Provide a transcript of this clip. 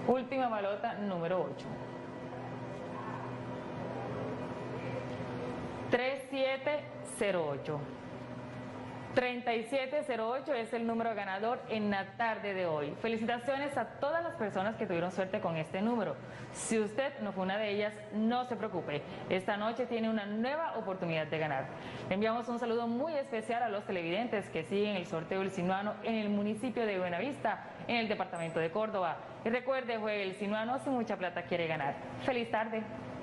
Última balota número 8. 3708. 3708 es el número ganador en la tarde de hoy. Felicitaciones a todas las personas que tuvieron suerte con este número. Si usted no fue una de ellas, no se preocupe. Esta noche tiene una nueva oportunidad de ganar. Le enviamos un saludo muy especial a los televidentes que siguen el sorteo del Sinuano en el municipio de Buenavista, en el departamento de Córdoba. Y recuerde, juegue el Sinuano si mucha plata quiere ganar. ¡Feliz tarde!